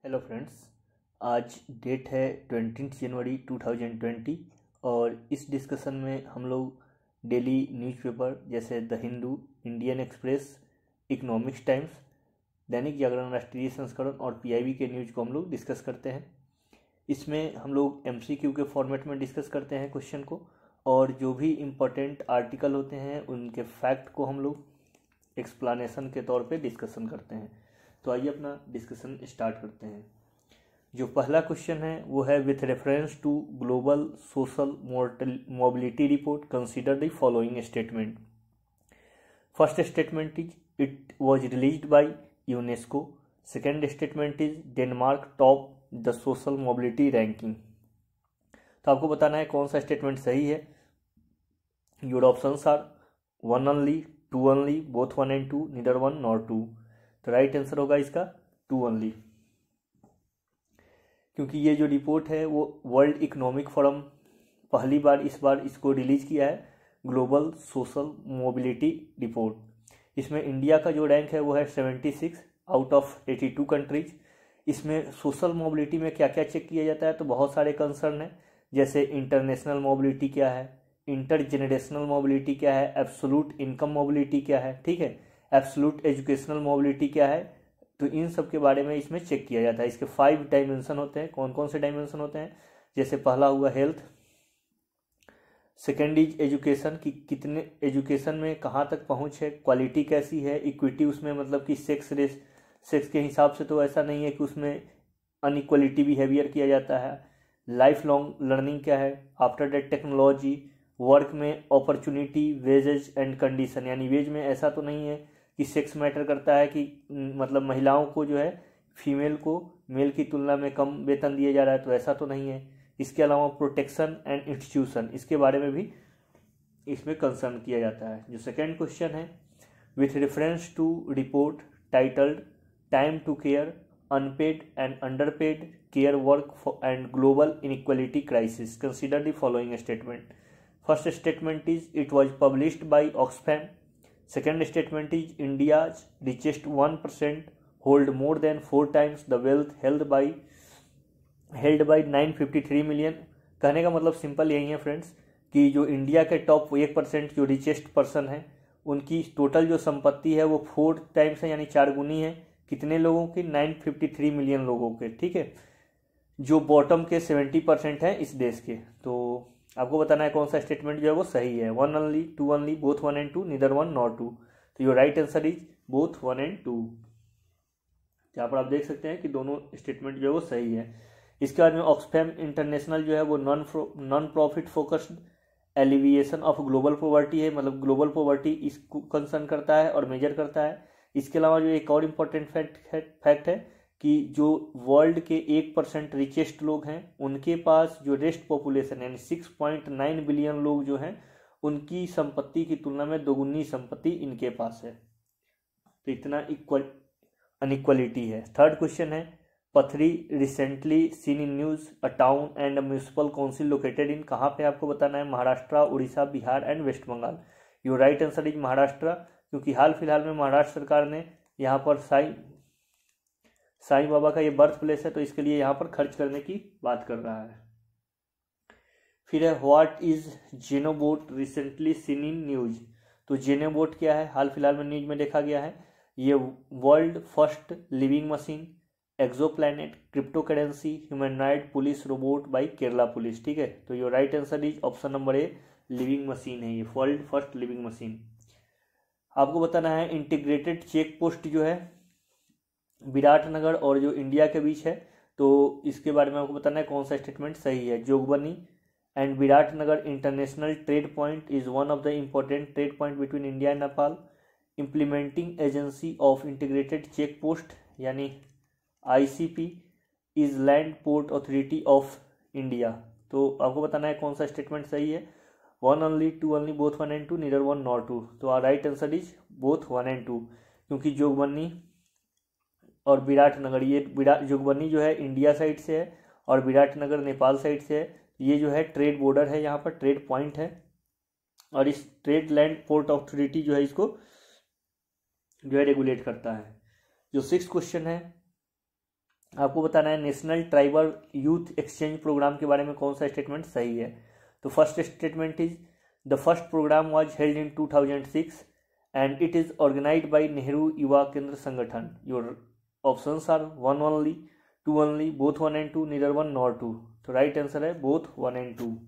Hello friends, आज date है 20 जनवरी 2020 और इस डिस्कशन में हम लोग डेली न्यूज़पेपर जैसे the Hindu, Indian express, economics times, Dainik Jagran राष्ट्रीय संस्करण और पीआईबी के न्यूज़ को हम लोग डिस्कस करते हैं। इसमें हम लोग एमसीक्यू के फॉर्मेट में डिस्कस करते हैं क्वेश्चन को, और जो भी इम्पोर्टेंट आर्टिकल होते हैं उनके फैक्ट को हम लोग एक्सप्लेनेशन के तौर पे डिस्कशन करते हैं। तो आइए अपना डिस्कशन स्टार्ट करते हैं। जो पहला क्वेश्चन है वो है, with reference to global social mobility report consider the following statement. First statement is it was released by UNESCO. Second statement is Denmark top the social mobility ranking. तो आपको बताना है कौन सा स्टेटमेंट सही है। Your options are 1 only, 2 only, both 1 and 2, neither 1 nor 2। तो right answer होगा इसका 2 ओनली, क्योंकि ये जो रिपोर्ट है वो वर्ल्ड इकोनॉमिक फोरम पहली बार इस बार इसको रिलीज किया है, ग्लोबल सोशल मोबिलिटी रिपोर्ट। इसमें इंडिया का जो रैंक है वो है 76 आउट ऑफ 82 कंट्रीज। इसमें सोशल मोबिलिटी में क्या क्या चेक किया जाता है, तो बहुत सारे कंसर्न है, जैसे इंटरनेशनल मोबिलिटी क्या है, इंटर जनरेशनल मोबिलिटी क्या है, एब्सोल्यूट इनकम मोबिलिटी क्या है, ठीक है, एब्सोल्यूट एजुकेशनल मोबिलिटी क्या है। तो इन सब के बारे में इसमें चेक किया जाता है। इसके 5 डायमेंशन होते हैं। कौन कौन से डायमेंशन होते हैं, जैसे पहला हुआ हेल्थ, सेकेंड इज एजुकेशन कि कितने एजुकेशन में कहाँ तक पहुँच है, क्वालिटी कैसी है, इक्विटी उसमें मतलब कि सेक्स के हिसाब से तो ऐसा नहीं है कि उसमें अनइक्वलिटी बिहेवियर किया जाता है। लाइफ लॉन्ग लर्निंग क्या है, आफ्टर दैट टेक्नोलॉजी, वर्क में अपॉर्चुनिटी, वेजेज एंड कंडीशन, यानी वेज में ऐसा तो नहीं है कि सेक्स मैटर करता है कि मतलब महिलाओं को जो है फीमेल को मेल की तुलना में कम वेतन दिया जा रहा है, तो ऐसा तो नहीं है। इसके अलावा प्रोटेक्शन एंड इंस्टीट्यूशन, इसके बारे में भी इसमें कंसर्न किया जाता है। जो सेकेंड क्वेश्चन है, with reference to report titled time to care unpaid and underpaid care work and global inequality crisis, consider the following statement. First statement is it was published by Oxfam. Second statement is India's richest 1% hold more than 4 times the wealth held by 953 million। कहने का मतलब simple यही है friends, कि जो India के top 1% जो richest person है उनकी टोटल जो संपत्ति है वो 4 टाइम्स है, यानी 4 गुनी है। कितने लोगों की, 953 मिलियन लोगों के, ठीक है, जो बॉटम के 70% है इस देश के। तो आपको बताना है कौन सा स्टेटमेंट जो है वो सही है। 1 only, 2 only, both 1 and 2, neither 1 nor 2। तो your right answer is both 1 and 2। यहाँ पर आप देख सकते हैं कि दोनों स्टेटमेंट जो है वो सही है। इसके बाद में ऑक्सफैम इंटरनेशनल जो है वो non profit focused alleviation of global poverty है, मतलब ग्लोबल पॉवर्टी इसको कंसर्न करता है और मेजर करता है। इसके अलावा जो एक और इम्पोर्टेंट फैक्ट है कि जो वर्ल्ड के 1% रिचेस्ट लोग हैं उनके पास जो रेस्ट पॉपुलेशन यानी 6.9 बिलियन लोग जो हैं उनकी संपत्ति की तुलना में दोगुनी संपत्ति इनके पास है। तो इतना अनइक्वलिटी है। थर्ड क्वेश्चन है, Pathri recently seen in news a town and a municipal council located in, कहाँ पे आपको बताना है, Maharashtra, Orissa, Bihar and west Bengal. Your right answer is Maharashtra, क्योंकि हाल फिलहाल में महाराष्ट्र सरकार ने यहाँ पर साईं बाबा का ये बर्थ प्लेस है, तो इसके लिए यहाँ पर खर्च करने की बात कर रहा है। फिर है, what is xenobot recently seen in news. तो जेनोबोट क्या है, हाल फिलहाल में न्यूज में देखा गया है, ये world first living machine, exoplanet, crypto currency, humanoid police robot by Kerala police, ठीक है। तो your right answer is option number A, living machine है ये, वर्ल्ड फर्स्ट लिविंग मशीन। आपको बताना है इंटीग्रेटेड चेक पोस्ट जो है विराटनगर और जो इंडिया के बीच है, तो इसके बारे में आपको बताना है कौन सा स्टेटमेंट सही है। Jogbani and Biratnagar international trade point is one of the important trade point between India and Nepal. Implementing agency of integrated check post यानी ICP is land port authority of India. तो आपको बताना है कौन सा स्टेटमेंट सही है। 1 only, 2 only, both 1 and 2, neither 1 nor 2। तो right answer is both 1 and 2, क्योंकि जोगबनी और विराटनगर, ये जोगबनी जो है इंडिया साइड से है और विराटनगर नेपाल साइड से है। ये जो है ट्रेड बॉर्डर है, यहाँ पर ट्रेड पॉइंट है, और इस ट्रेड लैंड पोर्ट अथॉरिटी जो है इसको जो है रेगुलेट करता है। जो 6th क्वेश्चन है, आपको बताना है national tribal youth exchange programme के बारे में कौन सा स्टेटमेंट सही है। तो first statement is the first programme was held in 2006 and it is organised by Nehru Yuva Kendra Sangathan. Your options are 1 only, 2 only, both 1 and 2, neither 1 nor 2। तो राइट आंसर है बोथ 1 and 2।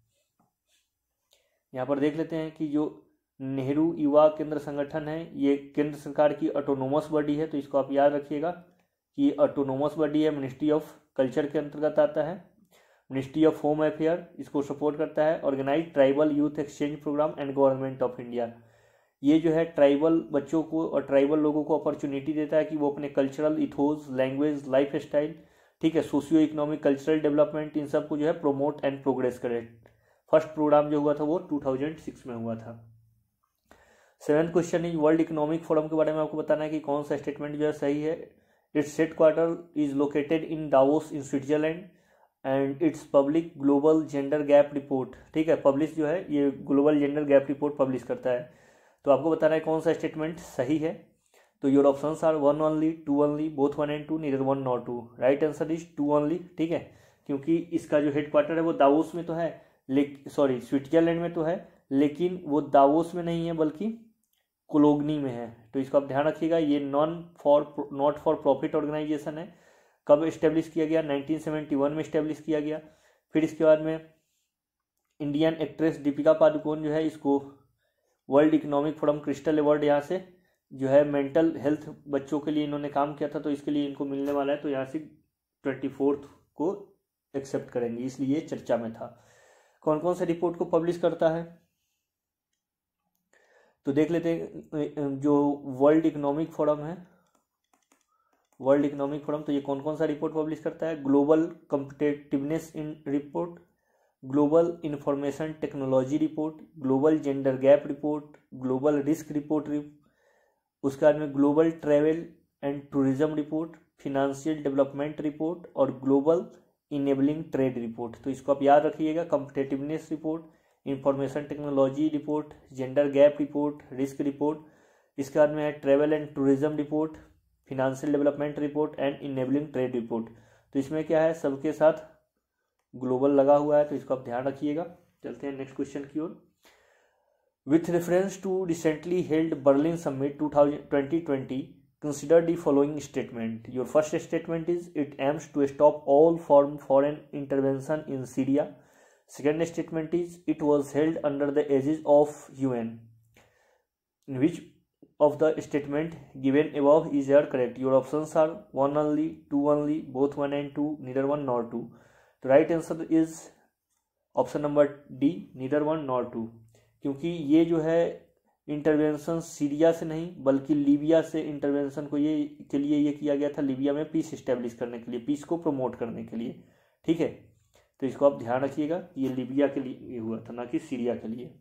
यहाँ पर देख लेते हैं कि जो नेहरू युवा केंद्र संगठन है ये केंद्र सरकार की ऑटोनोमस बॉडी है, तो इसको आप याद रखिएगा कि ऑटोनोमस बॉडी है, मिनिस्ट्री ऑफ कल्चर के अंतर्गत आता है, मिनिस्ट्री ऑफ होम अफेयर इसको सपोर्ट करता है, organise tribal youth exchange programme and government of India. ये जो है ट्राइबल बच्चों को और ट्राइबल लोगों को अपॉर्चुनिटी देता है कि वो अपने cultural ethos, language, life style, ठीक है, सोशियो इकोनॉमिक, कल्चरल डेवलपमेंट, इन सब को जो है प्रोमोट एंड प्रोग्रेस करे। फर्स्ट प्रोग्राम जो हुआ था वो 2006 में हुआ था। 7th question is world economic forum के बारे में आपको बताना है कि कौन सा स्टेटमेंट जो है सही है। Its headquarter is located in Davos in Switzerland and its public global gender gap report, ठीक है, पब्लिश जो है ये global gender gap report publish करता है। तो आपको बताना है कौन सा स्टेटमेंट सही है। तो your options are 1 only, 2 only, both 1 and 2, neither 1 nor 2। Right answer is 2 only, ठीक है, क्योंकि इसका जो हेडक्वार्टर है वो दावोस में तो है, सॉरी स्विट्जरलैंड में तो है, लेकिन वो दावोस में नहीं है बल्कि कोलोगनी में है। तो इसको आप ध्यान रखिएगा। ये नॉट फॉर प्रॉफिट ऑर्गेनाइजेशन है। कब इस्टेब्लिश किया गया? 1971 में इस्टेब्लिश किया गया। फिर इसके बाद में इंडियन एक्ट्रेस दीपिका पादुकोण जो है इसको world economic forum crystal award यहाँ से जो है मेंटल हेल्थ बच्चों के लिए इन्होंने काम किया था, तो इसके लिए इनको मिलने वाला है। तो यहाँ से 24 को एक्सेप्ट करेंगे, इसलिए चर्चा में था। कौन कौन से रिपोर्ट को पब्लिश करता है तो देख लेते हैं। जो वर्ल्ड इकोनॉमिक फोरम है, वर्ल्ड इकोनॉमिक फोरम, तो ये कौन कौन सा रिपोर्ट पब्लिश करता है? Global competitiveness in report, global information technology report, global gender gap report, global risk report, उसके बाद में global travel and tourism report, financial development report और ग्लोबल इनेबलिंग ट्रेड रिपोर्ट। तो इसको आप याद रखिएगा, competitiveness report, information technology report, gender gap report, risk report, इसके बाद में है travel and tourism report, financial development report and enabling trade report. तो इसमें क्या है, सबके साथ ग्लोबल लगा हुआ है, तो इसको आप ध्यान रखिएगा। चलते हैं नेक्स्ट क्वेश्चन की ओर। With reference to recently held Berlin summit 2020 consider the following statement. Your first statement is it aims to stop all foreign intervention in Syria. Second statement is it was held under the aegis of UN. In which of the statement given above is your correct? Your options are 1 only, 2 only, both 1 and 2, neither 1 nor 2. The right answer is option number D, neither 1 nor 2, क्योंकि ये जो है intervention Syria से नहीं बल्कि Libya से intervention को ये किया गया था, लीबिया में पीस इस्टेब्लिश करने के लिए, पीस को प्रमोट करने के लिए, ठीक है। तो इसको आप ध्यान रखिएगा, ये लीबिया के लिए हुआ था, ना कि सीरिया के लिए।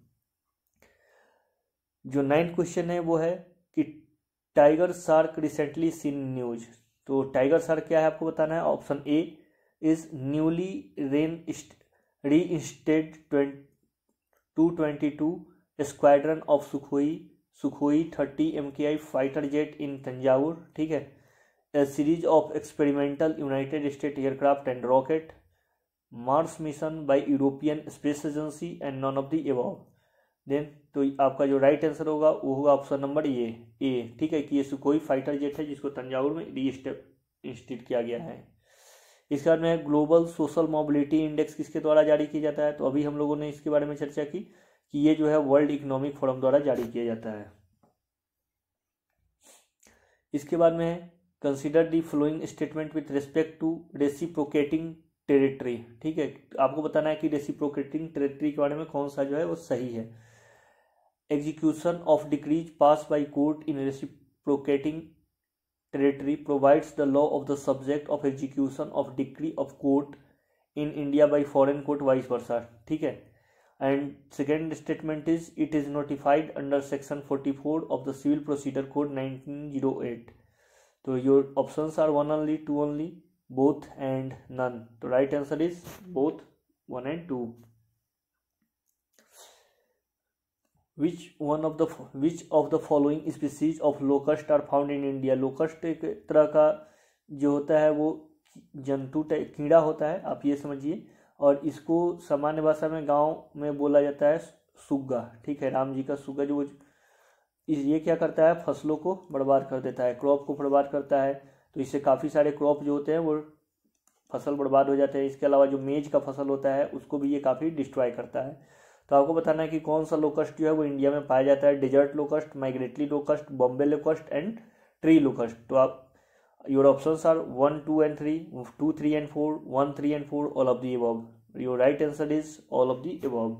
जो 9th क्वेश्चन है वो है कि tiger shark recently seen news. तो टाइगर शार्क क्या है आपको बताना है। Option A is newly reinstated 222 squadron of Sukhoi 30 MKI fighter jet in Thanjavur, ठीक है। A series of experimental United State aircraft and rocket, Mars mission by European space agency and none of the above. Then तो आपका जो right answer होगा वो होगा option number ए, ठीक है, कि ये सुखोई फाइटर जेट है जिसको तंजावुर में रीइंस्टेट किया गया है। इसके बाद में ग्लोबल सोशल मोबिलिटी इंडेक्स किसके द्वारा जारी किया जाता है। तो अभी हम लोगों ने इसके बारे में चर्चा की कि ये जो है वर्ल्ड इकोनॉमिक फोरम द्वारा जारी किया जाता है। इसके बाद में consider the following statement with respect to reciprocating territory, ठीक है। आपको बताना है कि रेसिप्रोकेटिंग टेरिटरी के बारे में कौन सा जो है वो सही है। Execution of decrees pass by court in reciprocating territory provides the law of the subject of execution of decree of court in India by foreign court vice versa, ठीक है। And second statement is it is notified under section 44 of the Civil Procedure Code 1908. तो your options are 1 only, 2 only, both and none. तो right answer is both 1 and 2. Which of the following species of locust are found in India? Locust एक तरह का जो होता है वो जंतु कीड़ा होता है, आप ये समझिए, और इसको सामान्य भाषा में गांव में बोला जाता है सुग्गा, ठीक है, राम जी का सुग्गा जो ये क्या करता है, फसलों को बर्बाद कर देता है, क्रॉप को बर्बाद करता है। तो इससे काफ़ी सारे क्रॉप जो होते हैं वो फसल बर्बाद हो जाते हैं। इसके अलावा जो मेज का फसल होता है उसको भी ये काफ़ी डिस्ट्रॉय करता है। तो आपको बताना है कि कौन सा लोकस्ट जो है वो इंडिया में पाया जाता है। Desert locust, migratory locust, Bombay locust and tree locust. तो आप your options are 1, 2 and 3, 2, 3 and 4, 1, 3 and 4, all of the above. Your right answer is all of the above.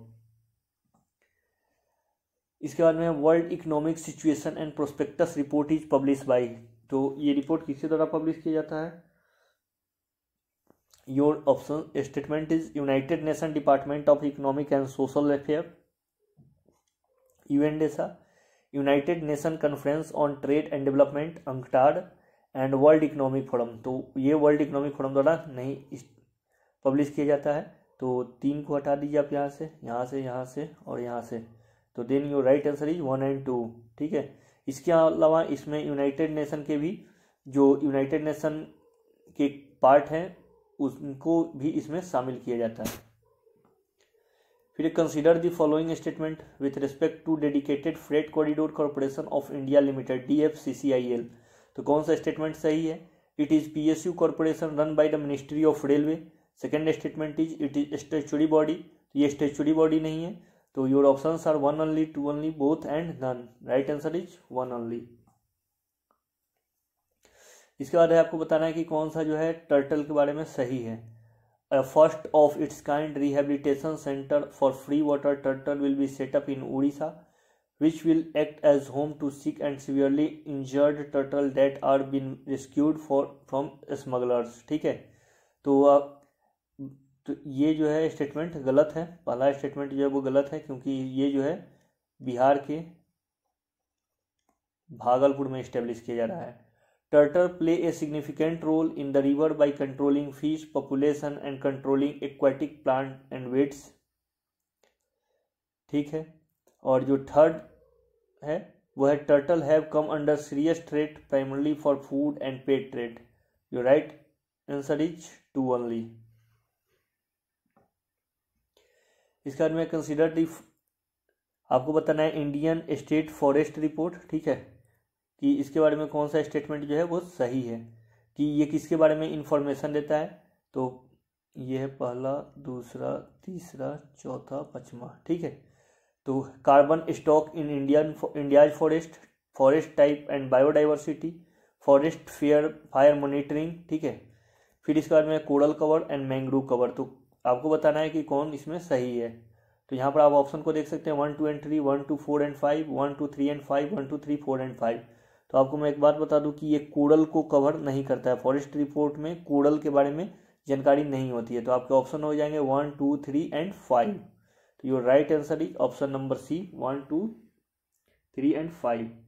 इसके बाद में world economic situation and prospects report is publish by. तो ये report किसके द्वारा publish किया जाता है? Your option statement is united nation department of economic and social affair, UNDESA, united nation conference on trade and development, UNCTAD, and world economic forum. तो ये world economic forum द्वारा नहीं पब्लिश किया जाता है। तो 3 को हटा दीजिए आप, यहाँ से, यहाँ से, यहाँ से और यहाँ से। तो then your right answer is 1 and 2, ठीक है। इसके अलावा इसमें यूनाइटेड नेशन के भी, जो यूनाइटेड नेशन के पार्ट हैं, उनको भी इसमें शामिल किया जाता है। फिर consider the following statement with respect to dedicated freight corridor corporation of India limited, DFCCIL। तो कौन सा स्टेटमेंट सही है? It is PSU corporation run by the ministry of railway. Second statement is it is statutory body. ये statutory body नहीं है। तो your options are 1 only, 2 only, both and none. Right answer is 1 only। इसके बाद आपको बताना है कि कौन सा जो है टर्टल के बारे में सही है। First of its kind rehabilitation centre for free water turtle will be set up in Orissa, which will act as home to sick and severely injured turtle that are been rescued from smugglers, ठीक है। तो ये जो है statement गलत है। पहला statement जो है वो गलत है, क्योंकि ये जो है बिहार के भागलपुर में इस्टेब्लिश किया जा रहा है। Turtle play a significant role in the river by controlling fish population and controlling aquatic plant and weeds, ठीक है। और जो थर्ड है वो है turtle have come under serious threat primarily for food and pet trade. Your right answer is 2 only। इसके बाद में कंसीडर दी, आपको बताना है इंडियन स्टेट फॉरेस्ट रिपोर्ट, ठीक है, कि इसके बारे में कौन सा स्टेटमेंट जो है वो सही है, कि ये किसके बारे में इंफॉर्मेशन देता है। तो ये है पहला, दूसरा, तीसरा, चौथा, पांचवा, ठीक है। तो carbon stock in India's forest, forest type and biodiversity, forest fire monitoring, ठीक है। फिर इसके बाद में coral cover and mangrove cover. तो आपको बताना है कि कौन इसमें सही है। तो यहाँ पर आप ऑप्शन को देख सकते हैं 1, 2 and 3, 1, 2, 4 and 5, 1, 2, 3 and 5, 1, 2, 3, 4 and 5। तो आपको मैं एक बात बता दूं कि ये कोरल को कवर नहीं करता है। फॉरेस्ट रिपोर्ट में कोरल के बारे में जानकारी नहीं होती है। तो आपके ऑप्शन हो जाएंगे 1, 2, 3 and 5। तो your right answer is option number C, 1, 2, 3 and 5।